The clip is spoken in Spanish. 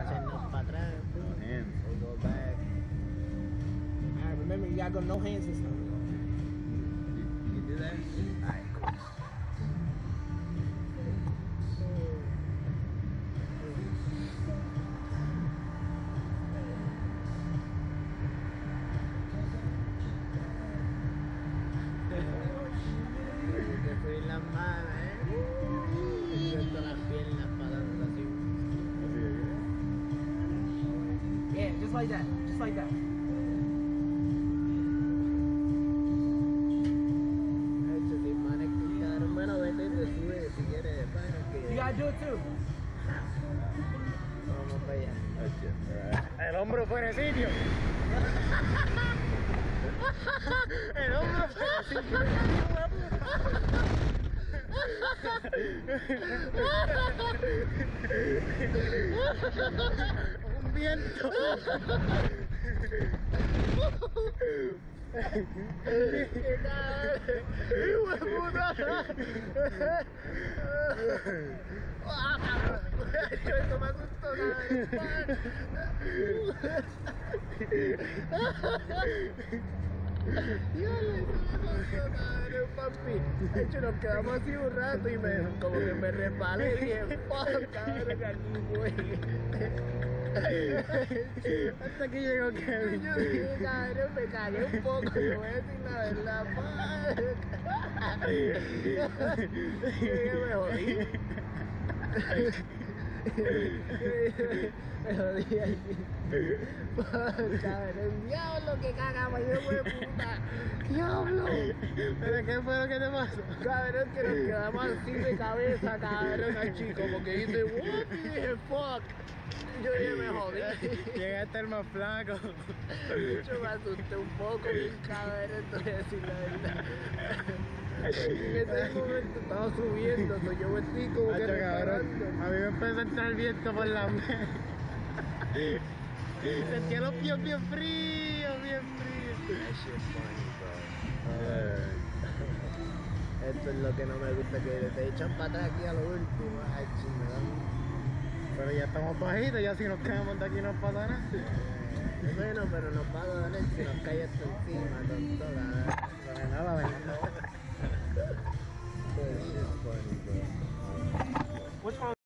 hacernos para atrás. Hands. We go back. Alright, remember you gotta go no hands this time. You do that? Alright, cool. Que fui las manos, Siento las piernas parando así. Yeah, just like that. Just like that. Hecho, si manes que cabrón, bueno, vete y te sube si quieres, bueno, que You gotta do it too. vamos para allá. El hombro fuera de sitio. El hombro fuera de sitio. Un viento. ¡Qué cabrón! ¡Hijo de puta! ¡Ah, cabrón! Esto me asustó, cabrón, papi. De hecho, nos quedamos así un rato y como que me resbalé y dije, fuck, cabrón, que aquí fue. Hasta que llegó Kevin. Yo dije, cabrón, me cagué un poco, yo voy a decir la verdad, fuck. Yo me jodí. Me jodí ahí. Cabrón, diablo, que cagamos, yo de puta. Diablo. ¿Pero qué fue lo que te pasó? Cabrón, que nos quedamos así de cabeza, cabrón, así como que dice, what? Y dije, fuck. Yo dije, me jodí. Llegaste el más flaco. De hecho, me asusté un poco, bien cabrón, te voy a decir la verdad. En ese momento estaba subiendo, so yo estoy como que Hacho, cabrón. reparando. A mí me empezó a entrar el viento por la mente. Sentía los pies bien fríos, bien fríos. That shit funny, bro. Esto es lo que no me gusta, que te echan para atrás aquí a lo último. Ay, chingada. Pero ya estamos bajitos, ya si nos caemos de aquí no pasa nada. Bueno, pero nos va a doler si nos cae esto encima con toda. Pero nada, venga. That shit funny, bro. What's wrong?